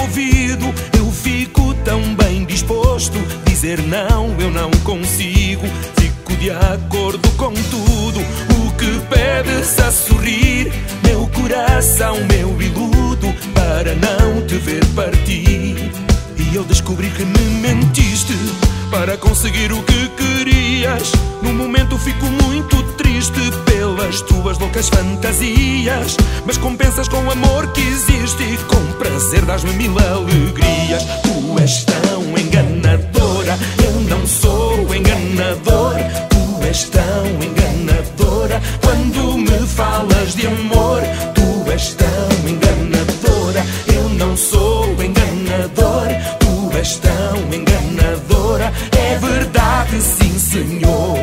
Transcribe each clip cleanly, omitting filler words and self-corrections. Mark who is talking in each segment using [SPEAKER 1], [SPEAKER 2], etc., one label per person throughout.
[SPEAKER 1] ouvido, eu fico tão bem disposto. Dizer não, eu não consigo. Fico de acordo com tudo o que pedes a sorrir. Meu coração, meu iludo, para não te ver partir. E eu descobri que me mentiste para conseguir o que querias. No momento fico muito triste pelas tuas loucas fantasias, mas compensas com o amor que existe e com prazer dás-me mil alegrias. Tu és tão enganadora, eu não sou enganador. Tu és tão enganadora quando me falas de amor. Tu és tão enganadora, eu não sou enganador. Tu és tão enganadora, é verdade, sim senhor.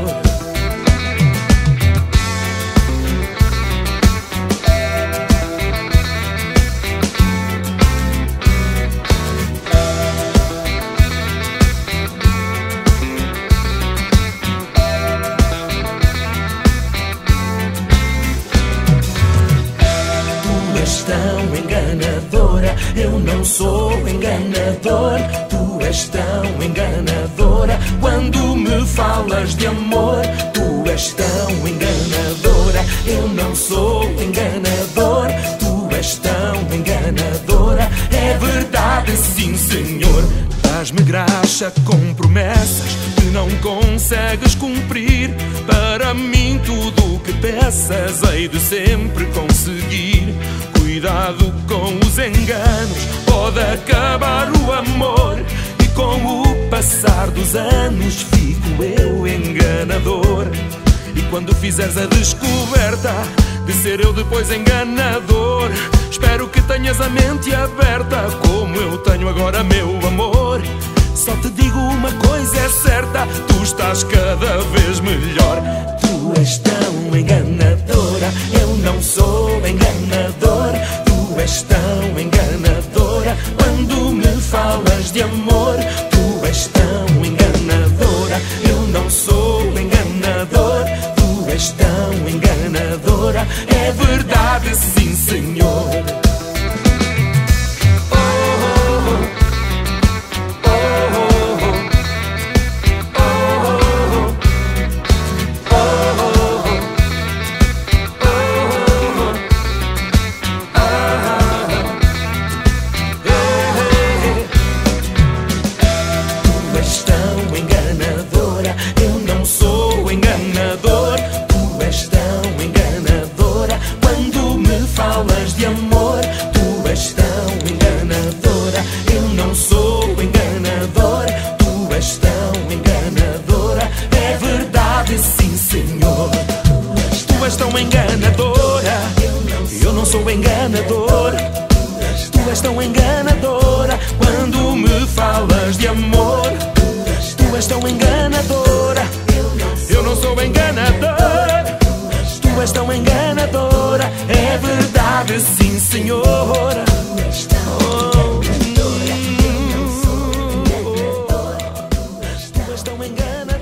[SPEAKER 1] Tu és tão enganadora, eu não sou enganador. Tu és tão enganadora quando me falas de amor. Tu és tão enganadora, eu não sou enganador. Tu és tão enganadora, é verdade, sim senhor. Dás-me graxa com promessas que não consegues cumprir. Para mim tudo o que peças hei de sempre conseguir. Cuidado com os enganos, pode acabar o amor. E com o passar dos anos fico eu enganador. E quando fizeres a descoberta de ser eu depois enganador, espero que tenhas a mente aberta como eu tenho agora, meu amor. Só te digo uma coisa é certa, tu estás cada vez melhor. Tu és tão enganadora, eu não sou enganador. Tu és tão enganadora quando me falas de amor. Tu és tão enganadora, eu não sou enganador. Tu és tão enganadora, é verdade, sim senhor. Tu és tão enganadora, eu não sou enganador. Tu és tão enganadora quando me falas de amor. Tu és tão enganadora, eu não sou enganador. Tu és tão enganadora, é verdade, sim senhora. Tu és tão enganadora.